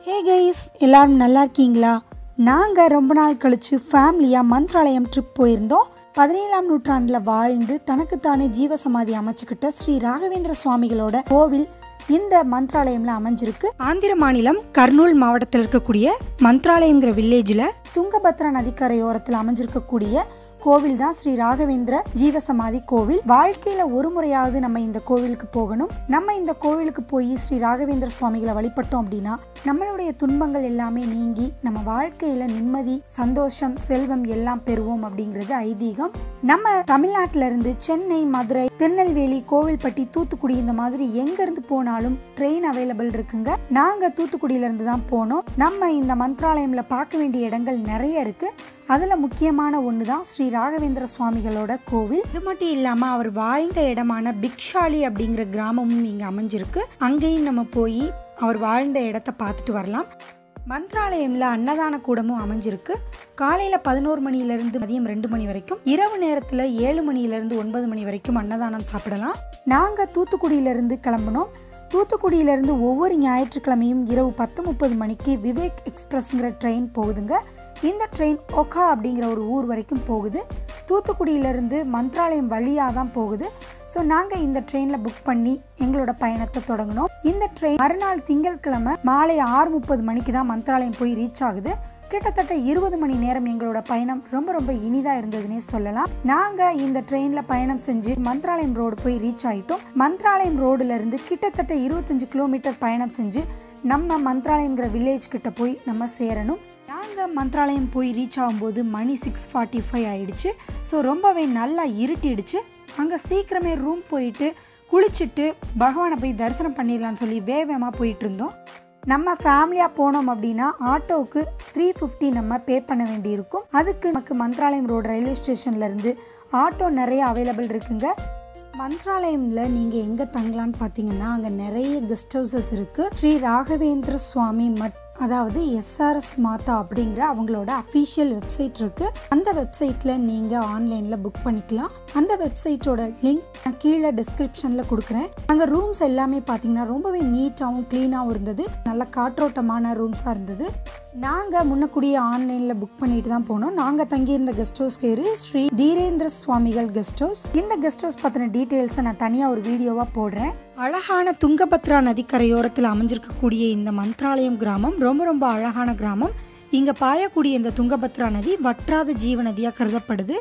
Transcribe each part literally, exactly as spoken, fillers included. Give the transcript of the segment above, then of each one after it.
Hey guys, எல்லாரும் நல்லா இருக்கீங்களா? நாங்க ரொம்ப நாள் கழிச்சு ஃபேமிலியா மந்த்ராலயம் ட்ரிப் போயிருந்தோம். பதினேழாம் நூற்றாண்டுல வாழ்ந்து தனக்கு தானே ஜீவசமாதி அமைச்சுக்கிட்ட ஸ்ரீ ராகவேந்திர சுவாமிகளோட கோவில் இந்த மந்த்ராலயம்ல அமைஞ்சிருக்கு. ஆந்திர மாநிலம் கர்னூல் மாவட்டத்தில் இருக்கக்கூடிய மந்த்ராலயம்ங்கிற வில்லேஜ்ல துங்கபத்ரா நதிக்கரையோரத்தில் அமைஞ்சிருக்கக்கூடிய கோவில் தான் ஸ்ரீ ராகவேந்திர ஜீவசமாதி கோவில். வாழ்க்கையில ஒரு முறையாவது நம்ம இந்த கோவிலுக்கு போகணும். நம்ம இந்த கோவிலுக்கு போய் ஸ்ரீ ராகவேந்திர சுவாமிகளை வழிபட்டோம் அப்படின்னா நம்மளுடைய துன்பங்கள் எல்லாமே நீங்கி நம்ம வாழ்க்கையில நிம்மதி, சந்தோஷம், செல்வம் எல்லாம் பெறுவோம் அப்படிங்கிறது ஐதீகம். நம்ம தமிழ்நாட்டில இருந்து சென்னை, மதுரை, திருநெல்வேலி, கோவில்பட்டி, தூத்துக்குடி இந்த மாதிரி எங்க இருந்து போனாலும் ட்ரெயின் அவைலபிள் இருக்குங்க. நாங்க தூத்துக்குடியில இருந்து தான் போனோம். நம்ம இந்த மந்த்ராலயம்ல பார்க்க வேண்டிய இடங்கள் நிறைய இருக்கு. அதுல முக்கியமான ஒண்ணுதான் ஸ்ரீ ராகவேந்திர சுவாமிகளோட கோவில். இது மட்டும் இல்லாம அவர் வாழ்ந்த இடமான பிக்ஷாலி அப்படிங்கிற கிராமமும் இங்க அமைஞ்சிருக்கு. அங்கேயும் நம்ம போய் அவர் வாழ்ந்த இடத்த பார்த்துட்டு வரலாம். மந்த்ராலயம்ல அன்னதான கூடமும் அமைஞ்சிருக்கு. காலையில பதினோரு மணில இருந்து மதியம் ரெண்டு மணி வரைக்கும், இரவு நேரத்துல ஏழு மணில இருந்து ஒன்பது மணி வரைக்கும் அன்னதானம் சாப்பிடலாம். நாங்க தூத்துக்குடியில இருந்து கிளம்பினோம். தூத்துக்குடியில இருந்து ஒவ்வொரு ஞாயிற்றுக்கிழமையும் இரவு பத்து முப்பது மணிக்கு விவேக் எக்ஸ்பிரஸ்ங்கிற ட்ரெயின் போகுதுங்க. இந்த ட்ரெயின் ஒகா அப்படிங்கிற ஒரு ஊர் வரைக்கும் போகுது. தூத்துக்குடியிலிருந்து மந்த்ராலயம் வழியாக தான் போகுது. ஸோ நாங்கள் இந்த ட்ரெயினில் புக் பண்ணி எங்களோட பயணத்தை தொடங்கினோம். இந்த ட்ரெயின் மறுநாள் திங்கட்கிழமை மாலை ஆறு முப்பது மணிக்கு தான் மந்த்ராலயம் போய் ரீச் ஆகுது. கிட்டத்தட்ட இருபது மணி நேரம் எங்களோட பயணம் ரொம்ப ரொம்ப இனிதாக இருந்ததுன்னே சொல்லலாம். நாங்கள் இந்த ட்ரெயினில் பயணம் செஞ்சு மந்த்ராலயம் ரோடு போய் ரீச் ஆகிட்டோம். மந்த்ராலயம் ரோடுல இருந்து கிட்டத்தட்ட இருபத்தஞ்சு கிலோமீட்டர் பயணம் செஞ்சு நம்ம மந்த்ராலயம்ங்கிற வில்லேஜ் கிட்ட போய் நம்ம சேரணும். நாங்கள் மந்த்ராலயம் போய் ரீச் ஆகும்போது மணி சிக்ஸ் ஃபார்ட்டி ஃபைவ் ஆயிடுச்சு. ஸோ ரொம்பவே நல்லா இருட்டிடுச்சு. அங்கே சீக்கிரமே ரூம் போயிட்டு குளிச்சுட்டு பகவானை போய் தரிசனம் பண்ணிடலான்னு சொல்லி வேகமாக போயிட்டு இருந்தோம். நம்ம ஃபேமிலியாக போனோம் அப்படின்னா ஆட்டோவுக்கு த்ரீ ஃபிஃப்டி நம்ம பே பண்ண வேண்டி இருக்கும். அதுக்கு நமக்கு மந்த்ராலயம் ரோடு ரயில்வே ஸ்டேஷன்லேருந்து ஆட்டோ நிறைய அவைலபிள் இருக்குங்க. மந்த்ராலயமில் நீங்கள் எங்கே தங்கலான்னு பார்த்தீங்கன்னா அங்கே நிறைய கெஸ்ட் ஹவுசஸ் இருக்குது. ஸ்ரீ ராகவேந்திர சுவாமி மட் அதாவது எஸ்ஆர்எஸ் மாதா அப்படிங்கிற அவங்களோட அஃபீஷியல் வெப்சைட் இருக்குது. அந்த வெப்சைட்டில் நீங்கள் ஆன்லைனில் புக் பண்ணிக்கலாம். அந்த வெப்சைட்டோட லிங்க் நான் கீழே டிஸ்கிரிப்ஷனில் கொடுக்குறேன். அங்கே ரூம்ஸ் எல்லாமே பார்த்தீங்கன்னா ரொம்பவே நீட்டாகவும் க்ளீனாகவும் இருந்தது. நல்ல காற்றோட்டமான ரூம்ஸாக இருந்தது. நாங்கள் முன்னக்கூடிய ஆன்லைனில் புக் பண்ணிட்டு தான் போனோம். நாங்கள் தங்கியிருந்த கெஸ்ட் ஹவுஸ் பேர் ஸ்ரீ தீரேந்திர சுவாமிகள் கெஸ்ட் ஹவுஸ். இந்த கெஸ்ட் ஹவுஸ் பற்றின டீட்டெயில்ஸை நான் தனியாக ஒரு வீடியோவாக போடுறேன். அழகான துங்கபத்ரா நதிக்கரையோரத்தில் அமைஞ்சிருக்கக்கூடிய இந்த மந்த்ராலயம் கிராமம் ரொம்ப ரொம்ப அழகான கிராமம். இங்கே பாயக்கூடிய இந்த துங்கபத்ரா நதி வற்றாத ஜீவ நதியாக கருதப்படுது.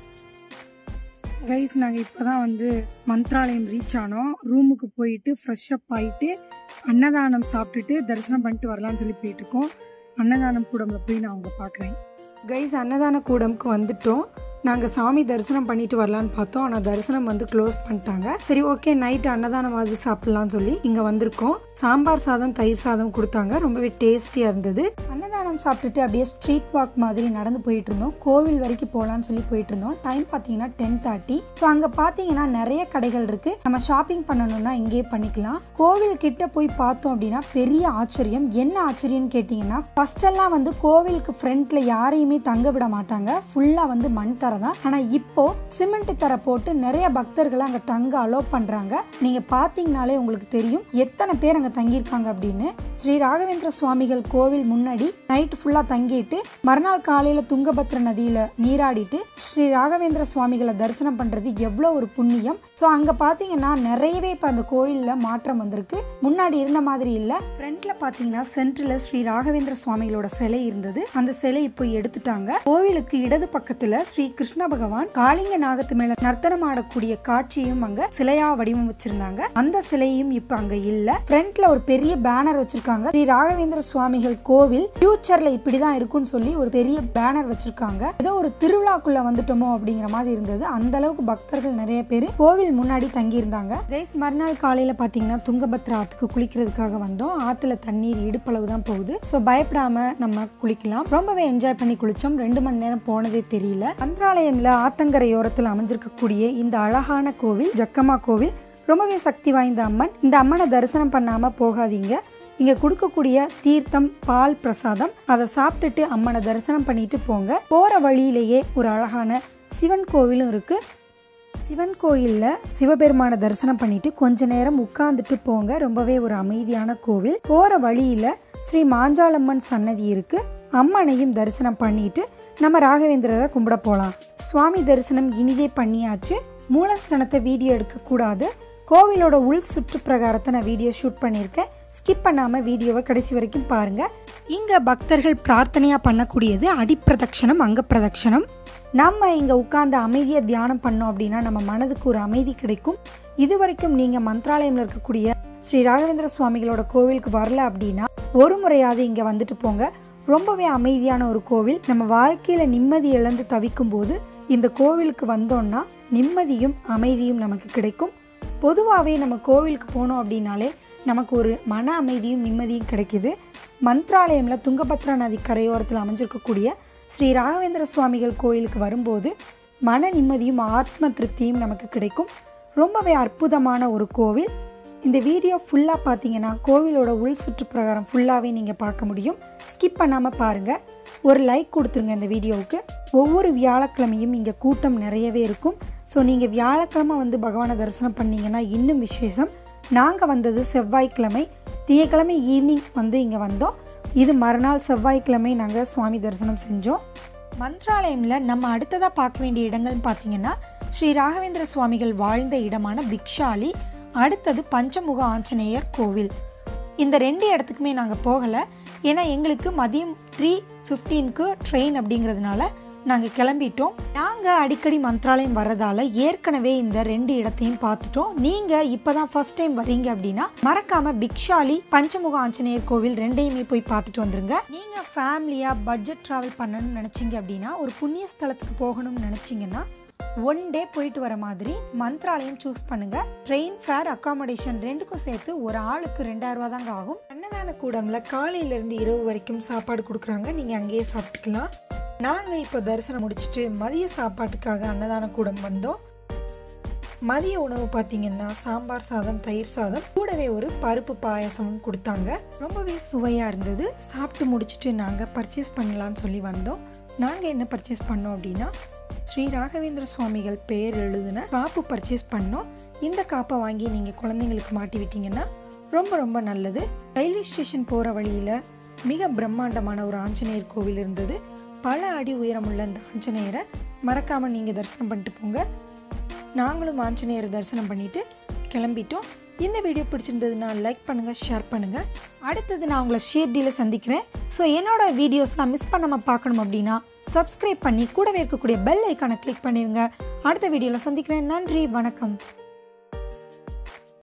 கைஸ், நாங்கள் இப்போ தான் வந்து மந்த்ராலயம் ரீச் ஆனோம். ரூமுக்கு போயிட்டு ஃப்ரெஷ் அப் ஆகிட்டு அன்னதானம் சாப்பிட்டுட்டு தரிசனம் பண்ணிட்டு வரலாம்னு சொல்லி போயிட்டு இருக்கோம். அன்னதானம் கூடம்ல போய் நான் அவங்க பார்க்குறேன். கைஸ், அன்னதான கூடம்க்கு வந்துட்டோம். நாங்கள் சாமி தரிசனம் பண்ணிட்டு வரலான்னு பார்த்தோம். ஆனால் தரிசனம் வந்து க்ளோஸ் பண்ணிட்டாங்க. சரி, ஓகே, நைட்டு அன்னதானம் மாதிரி சாப்பிடலாம்னு சொல்லி இங்கே வந்திருக்கோம். சாம்பார் சாதம், தயிர் சாதம் கொடுத்தாங்க. ரொம்பவே டேஸ்டியாக இருந்தது. அன்னதானம் சாப்பிட்டுட்டு அப்படியே ஸ்ட்ரீட் வாக் மாதிரி நடந்து போயிட்டு இருந்தோம். கோவில் வரைக்கும் போகலான்னு சொல்லி போயிட்டு இருந்தோம். டைம் பார்த்தீங்கன்னா டென் தேர்ட்டி. ஸோ அங்கே பார்த்தீங்கன்னா நிறைய கடைகள் இருக்கு. நம்ம ஷாப்பிங் பண்ணணும்னா இங்கேயே பண்ணிக்கலாம். கோவில் கிட்ட போய் பார்த்தோம் அப்படின்னா பெரிய ஆச்சரியம். என்ன ஆச்சரியம்னு கேட்டிங்கன்னா, ஃபர்ஸ்ட் எல்லாம் வந்து கோவிலுக்கு ஃப்ரண்ட்ல யாரையுமே தங்க விட மாட்டாங்க. ஃபுல்லா வந்து மண் தர தான். ஆனா இப்போ சிமெண்ட் தர போட்டு நிறைய பக்தர்களை அங்க தங்க அலோ பண்றாங்க. நீங்க பாத்தீங்கனாலே உங்களுக்கு தெரியும் எத்தனை பேர் அங்க தங்கியிருக்காங்க அப்படின்னு. ஸ்ரீ ராகவேந்திர சுவாமிகள் கோவில் முன்னாடி நைட் ஃபுல்லா தங்கிட்டு மறுநாள் காலையில துங்கபத்ரா நதியில நீராடிட்டு ஸ்ரீ ராகவேந்திர சுவாமிகளை தரிசனம் பண்றது எவ்வளவு ஒரு புண்ணியம். சோ அங்க பாத்தீங்கன்னா நிறையவே இப்ப அந்த கோயில்ல மாற்றம் வந்திருக்கு. முன்னாடி இருந்த மாதிரி இல்ல. ஃப்ரண்ட்ல பாத்தீங்கன்னா சென்டர்ல ஸ்ரீ ராகவேந்திர சுவாமிகளோட சிலை இருந்தது. அந்த சிலை இப்போ எடுத்துட்டாங்க. கோவிலுக்கு இடது பக்கத்துல ஸ்ரீ கிருஷ்ண பகவான் காளிங்க நாகத்து மேல நர்த்தனம் ஆடக்கூடிய காட்சியும் அங்க சிலையா வடிவம் வச்சிருந்தாங்க. அந்த சிலையும் இப்ப அங்க இல்ல. ஃப்ரண்ட்ல ஒரு பெரிய பேனர் வச்சிருக்காங்க. ஸ்ரீ ராகவேந்திர சுவாமிகள் கோவில் ஃபியூச்சர்ல இப்படிதான் இருக்கும்னு சொல்லி ஒரு பெரிய பேனர் வச்சிருக்காங்க. ஏதோ ஒரு திருவிழாக்குள்ள வந்துட்டோமோ அப்படிங்கிற மாதிரி இருந்தது. அந்த அளவுக்கு பக்தர்கள் நிறைய பேர் கோவில் முன்னாடி தங்கி இருந்தாங்க. கைஸ், மறுநாள் காலையில பாத்தீங்கன்னா துங்கபத்ரா ஆத்துக்கு குளிக்கிறதுக்காக வந்தோம். ஆத்துல தண்ணீர் இடுப்பளவு தான் போகுது. சோ பயப்படாம நம்ம குளிக்கலாம். ரொம்பவே என்ஜாய் பண்ணி குளிச்சோம். ரெண்டு மணி நேரம் போனதே தெரியல. மந்த்ராலயம்ல ஆத்தங்கரையோரத்தில் அமைஞ்சிருக்கக்கூடிய இந்த அழகான கோவில் ஜக்கம்மா கோவில் ரொம்பவே சக்தி வாய்ந்த அம்மன். இந்த அம்மனை தரிசனம் பண்ணாம போகாதீங்க. இங்க கொடுக்கக்கூடிய தீர்த்தம், பால் பிரசாதம் அதை சாப்பிட்டுட்டு அம்மனை தரிசனம் பண்ணிட்டு போங்க. போற வழியிலேயே ஒரு அழகான சிவன் கோவிலும் இருக்கு. சிவன் கோயிலில் சிவபெருமானை தரிசனம் பண்ணிட்டு கொஞ்ச நேரம் உட்கார்ந்துட்டு போங்க. ரொம்பவே ஒரு அமைதியான கோவில். போகிற வழியில் ஸ்ரீ மாஞ்சாலம்மன் சன்னதி இருக்குது. அம்மனையும் தரிசனம் பண்ணிட்டு நம்ம ராகவேந்திரரை கும்பிட போகலாம். சுவாமி தரிசனம் இனிதே பண்ணியாச்சு. மூலஸ்தானத்தை வீடியோ எடுக்கக்கூடாது. கோவிலோட உள் சுற்று பிரகாரத்தை நான் வீடியோ ஷூட் பண்ணியிருக்கேன். ஸ்கிப் பண்ணாமல் வீடியோவை கடைசி வரைக்கும் பாருங்கள். இங்கே பக்தர்கள் பிரார்த்தனையாக பண்ணக்கூடியது அடிப்பிரதட்சணம், அங்க பிரதட்சணம். நம்ம இங்கே உட்கார்ந்து அமைதியாக தியானம் பண்ணோம் அப்படின்னா நம்ம மனதுக்கு ஒரு அமைதி கிடைக்கும். இது வரைக்கும் நீங்கள் மந்த்ராலயமில் இருக்கக்கூடிய ஸ்ரீ ராகவேந்திர சுவாமிகளோட கோவிலுக்கு வரல அப்படின்னா ஒரு முறையாவது இங்கே வந்துட்டு போங்க. ரொம்பவே அமைதியான ஒரு கோவில். நம்ம வாழ்க்கையில் நிம்மதி இழந்து தவிக்கும் போது இந்த கோவிலுக்கு வந்தோம்னா நிம்மதியும் அமைதியும் நமக்கு கிடைக்கும். பொதுவாகவே நம்ம கோவிலுக்கு போனோம் அப்படின்னாலே நமக்கு ஒரு மன அமைதியும் நிம்மதியும் கிடைக்கிது. மந்த்ராலயமில் துங்கபத்ரா நதி கரையோரத்தில் அமைஞ்சிருக்கக்கூடிய ஸ்ரீ ராகவேந்திர சுவாமிகள் கோயிலுக்கு வரும்போது மன நிம்மதியும் ஆத்ம திருப்தியும் நமக்கு கிடைக்கும். ரொம்பவே அற்புதமான ஒரு கோவில். இந்த வீடியோ ஃபுல்லாக பார்த்தீங்கன்னா கோவிலோட உள் சுற்று பிரகாரம் ஃபுல்லாகவே நீங்கள் பார்க்க முடியும். ஸ்கிப் பண்ணாமல் பாருங்கள். ஒரு லைக் கொடுத்துருங்க இந்த வீடியோவுக்கு. ஒவ்வொரு வியாழக்கிழமையும் இங்கே கூட்டம் நிறையவே இருக்கும். ஸோ நீங்கள் வியாழக்கிழமை வந்து பகவானை தரிசனம் பண்ணிங்கன்னா இன்னும் விசேஷம். நாங்கள் வந்தது செவ்வாய்க்கிழமை. திங்கக்கிழமை ஈவினிங் வந்து இங்கே வந்தோம். இது மறுநாள் செவ்வாய்க்கிழமை நாங்கள் சுவாமி தரிசனம் செஞ்சோம். மந்த்ராலயமில் நம்ம அடுத்ததாக பார்க்க வேண்டிய இடங்கள்னு பார்த்தீங்கன்னா ஸ்ரீ ராகவேந்திர சுவாமிகள் வாழ்ந்த இடமான பிக்ஷாலி, அடுத்தது பஞ்சமுக ஆஞ்சநேயர் கோவில். இந்த ரெண்டு இடத்துக்குமே நாங்கள் போகலை. ஏன்னா எங்களுக்கு மதியம் த்ரீ ஃபிஃப்டீனுக்கு ட்ரெயின் அப்படிங்கிறதுனால நாங்கள் கிளம்பிட்டோம். நாங்கள் அடிக்கடி மந்த்ராலயம் வர்றதால ஏற்கனவே இந்த ரெண்டு இடத்தையும் பார்த்துட்டோம். நீங்கள் இப்போ தான் ஃபர்ஸ்ட் டைம் வரீங்க அப்படின்னா மறக்காமல் பிக்ஷாலி, பஞ்சமுக ஆஞ்சநேயர் கோவில் ரெண்டையுமே போய் பார்த்துட்டு வந்துருங்க. நீங்கள் ஃபேமிலியாக பட்ஜெட் ட்ராவல் பண்ணணும்னு நினச்சிங்க அப்படின்னா ஒரு புண்ணிய ஸ்தலத்துக்கு போகணும்னு நினச்சிங்கன்னா ஒன் டே போயிட்டு வர மாதிரி மந்த்ராலயம் சூஸ் பண்ணுங்க. ட்ரெயின் ஃபேர், அக்காமடேஷன் ரெண்டுக்கும் சேர்த்து ஒரு ஆளுக்கு ரெண்டாயிரம் ரூபா தாங்க ஆகும். அன்னதான கூடம்ல காலையிலேருந்து இரவு வரைக்கும் சாப்பாடு கொடுக்குறாங்க. நீங்கள் அங்கேயே சாப்பிட்டுக்கலாம். நாங்கள் இப்போ தரிசனம் முடிச்சுட்டு மதிய சாப்பாட்டுக்காக அன்னதான கூடம் வந்தோம். மதிய உணவு பார்த்தீங்கன்னா சாம்பார் சாதம், தயிர் சாதம், கூடவே ஒரு பருப்பு பாயாசமும் கொடுத்தாங்க. ரொம்பவே சுவையாக இருந்தது. சாப்பிட்டு முடிச்சுட்டு நாங்கள் பர்ச்சேஸ் பண்ணலான்னு சொல்லி வந்தோம். நாங்கள் என்ன பர்ச்சேஸ் பண்ணோம் அப்படின்னா ஸ்ரீ ராகவேந்திர சுவாமிகள் பெயர் எழுதின காப்பு பர்ச்சேஸ் பண்ணோம். இந்த காப்பை வாங்கி நீங்கள் குழந்தைங்களுக்கு மாட்டி விட்டீங்கன்னா ரொம்ப ரொம்ப நல்லது. ரயில்வே ஸ்டேஷன் போகிற வழியில் மிக பிரம்மாண்டமான ஒரு ஆஞ்சநேயர் கோவில் இருந்தது. பல அடி உயரமுள்ள இந்த ஆஞ்சநேயரை மறக்காமல் நீங்கள் தரிசனம் பண்ணிட்டு போங்க. நாங்களும் ஆஞ்சநேயரை தரிசனம் பண்ணிவிட்டு கிளம்பிட்டோம். இந்த வீடியோ பிடிச்சிருந்ததுன்னா லைக் பண்ணுங்கள், ஷேர் பண்ணுங்கள். அடுத்தது நான் உங்களை ஷேர்டியில் சந்திக்கிறேன். ஸோ என்னோட வீடியோஸ்லாம் மிஸ் பண்ணாமல் பார்க்கணும் அப்படின்னா சப்ஸ்கிரைப் பண்ணி கூடவே இருக்கக்கூடிய பெல் ஐக்கானை கிளிக் பண்ணிடுங்க. அடுத்த வீடியோவில் சந்திக்கிறேன். நன்றி, வணக்கம்.